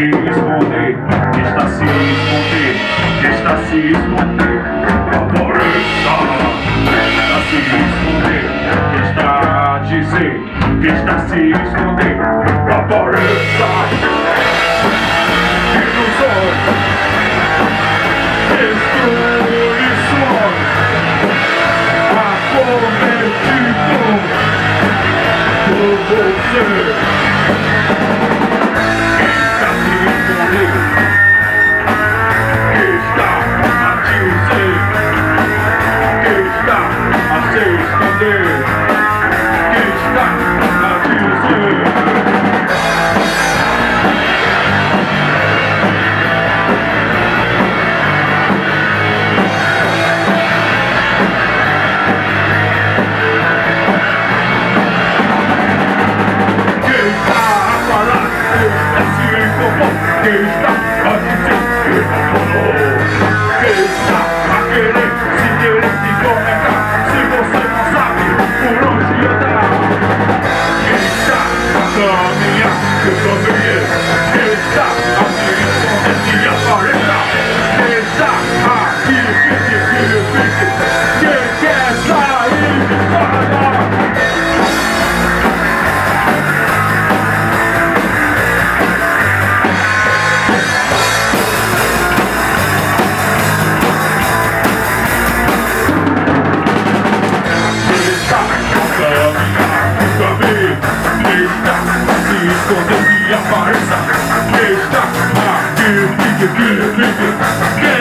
se esconder, está se esconder, está se esconder. Apareça, está se esconder, está a dizer que está se esconder. Apareça, ilusões, destruições, acometido por você. Está se esconder, está a dizer, está a se esconder, está a dizer. Que está a dizer que falou, que está a querer se conectar, se você não sabe por onde andar. Que está a caminhar, que também que está a se esconder e aparecer. Que está aqui, que quer sair fora. Esconde e apareça. Está aqui,